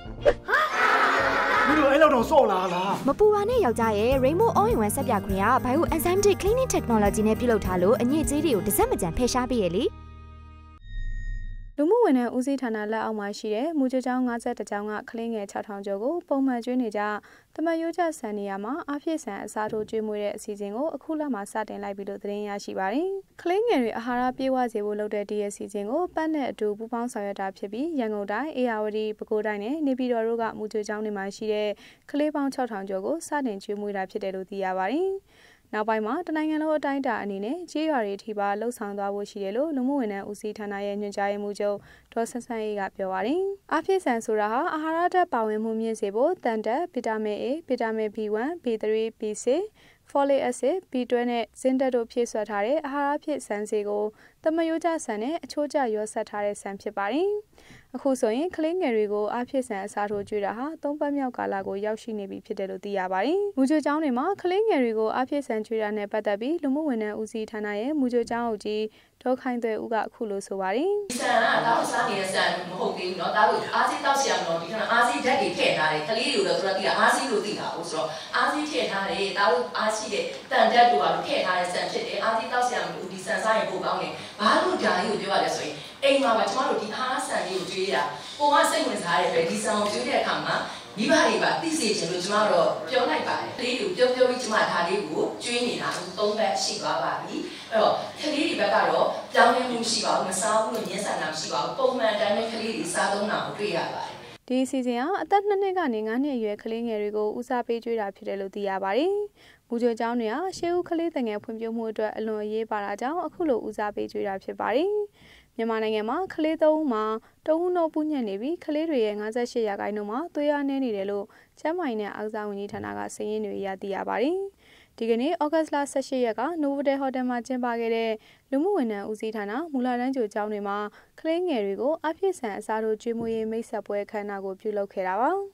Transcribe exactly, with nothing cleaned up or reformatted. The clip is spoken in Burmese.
မင်းတို့အဲ့လောက်တော့စော့လာလားမပူပါနဲ့ယောက်ျားရဲ့ Rainbow All in One ဆက်ပြခွင့်က Bioenzymatic Cleaning Technology နဲ့ပြုလုပ်ထားလို့အညစ်အကြေးတွေကိုတစ်စက်မကြံဖယ်ရှားပေးရလေလူမှုဝန်ထမ်းဦးစီးဌာနလက်အောက်မှာရှိတဲ့မူကြကျောင်း၅၁ကျောင်းကကလေးငယ်၆ထောင်ကျော်ကိုပုံမှန်ကျွေးနေကြသမတ်ရိုးကျဆန်နေရမှာအဖြစ်ဆန်အစားထိုးကျွေးမွေးတဲ့အစီအစဉ်ကိုအခုလမှာစတင်လိုက်ပြီလို့သတင်းရရှိပါတယ်။ကလေးငယ်တွေအာဟာရပြည့်ဝစေဖို့လုပ်တဲ့ဒီအစီအစဉ်ကိုပတ်နဲ့အတူပူးပေါင်းဆောင်ရွက်တာဖြစ်ပြီးရန်ကုန်တိုင်းအေရဝတီပဲခူးတိုင်းနဲ့နေပြည်တော်တို့ကမူကြကျောင်းတွေမှာရှိတဲ့ကလေးပေါင်း၆ထောင်ကျော်ကိုစတင်ကျွေးမွေးတာဖြစ်တယ်လို့သိရပါတယ်။နောက်ပိုင်းမှာတနိုင်ငံလုံးအတိုင်းအတာအနေနဲ့ကြေးရွာတွေထိပါလှုပ်ဆောင်သွားဖို့ရှိတယ်လို့လူမှုဝန်ထမ်းဦးစီးဌာနရဲ့ညွှန်ကြားရေးမှူးချုပ်ဒေါ်ဆန်းဆန်းအေးကပြောပါတယ်။အဖြစ်ဆန်ဆိုတာဟာအာဟာရဓာတ်ပါဝင်မှုမြင့်စေဖို့တန်တက်ဗီတာမင် A, ဗီတာမင် B one, B three, B six, Folic acid, B twelve နဲ့ Zinc တို့ဖြည့်စွက်ထားတဲ့အာဟာရဖြစ်ဆန်စေကိုသမယိုးကျဆန်နဲ့အချိုးကျရောဆက်ထားတဲ့ဆန်ဖြစ်ပါတယ်။အခုဆိုရင်ကလေးငယ်တွေကိုအဖြစ်ဆန်အစားထိုးကျွေးတာဟာသုံးပတ်မြောက်ကာလကိုရောက်ရှိနေပြီဖြစ်တယ်လို့သိရပါတယ်။မူကြိုကျောင်းတွေမှာကလေးငယ်တွေကိုအဖြစ်ဆန်ကျွေးတာနဲ့ပတ်သက်ပြီးလူမှုဝန်ထမ်းဦးစီးဌာနရဲ့မူကြိုကျောင်းအုပ်ကြီးဒေါ်ခိုင်သွဲဦးကအခုလိုဆိုပါတယ်။ဆန်ကတော့စားနေတဲ့ဆန်မဟုတ်သေးဘူးเนาะဒါလို့အားစီးတောက်စီအောင်တော့ဒီကနေ့အားစီးဓာတ်တွေထည့်ထားတယ်ကလေးတွေကိုတော့သူတို့ကအားစီးလို့သိတာဟုတ်ဆိုတော့အားစီးထည့်ထားတယ်ဒါလို့အားရှိတဲ့တန်တက်တို့ကထည့်ထားတဲ့ဆန်ဖြစ်တယ်အားစီးတောက်စီအောင်လို့ဒီဆန်စားရင်ပိုကောင်းတယ်ဘာလို့ဒါကြီးကိုပြောရလဲဆိုရင်အိမ်မှာကကျမတို့ဒီအားဆန်လေးကိုကျွေးရပုံကစိတ်ဝင်စားတဲ့ပဲဒီဆန်ကိုကျွေးတဲ့အခါမှာမိဘတွေကသိစေချင်လို့ကျမတို့ပြောလိုက်ပါတယ်ကလေးတွေကိုပြောပြောပြီးကျမဒါလေးကိုကျွေးနေတာသုံးပတ်ရှိသွားပါပြီအဲ့တော့ကလေးတွေဘက်ကတော့ပြောင်းလဲမှုရှိပါဘူးမစားဘူးလို့ညှင်းဆန်တာမရှိပါဘူးပုံမှန်တိုင်းပဲကလေးတွေစားသုံးတာကိုတွေ့ရပါတယ်ဒီအစီအစဉ်ကအသက်နှစ်နှစ်ကနေ၅နှစ်အရွယ်ကလေးငယ်တွေကိုဦးစားပေးကျွေးတာဖြစ်တယ်လို့သိရပါတယ်။မူကြိုကျောင်းတွေကရှေးဦးကလေးငယ်ဖွံ့ဖြိုးမှုအတွက်အလွန်အရေးပါတာကြောင့်အခုလိုဦးစားပေးကျွေးတာဖြစ်ပါတယ်။မြန်မာနိုင်ငံမှာကလေးသုံးဦးမှာတုံးဦးနှုတ်ပူးညံ့နေပြီးကလေးတွေရဲ့၅၈ရာခိုင်နှုန်းမှာသွေးအားနည်းနေတယ်လို့ကျန်းမာရေးနဲ့အားကစားဝန်ကြီးဌာနကစာရင်းတွေအရသိရပါတယ်။ဒီကနေ့ဩဂတ်စ်လ၁၈ရက်ကနိုဗိုတယ်ဟိုတယ်မှာကျင်းပခဲ့တဲ့လူမှုဝန်ထမ်းဦးစီးဌာနမူလတန်းကျောင်းကျောင်းတွေမှာကလေးငယ်တွေကိုအဖြစ်ဆန်အစားထိုးကျွေးမွေးရေးမိတ်ဆက်ပွဲအခမ်းအနားကိုပြုလုပ်ခဲ့တာပါ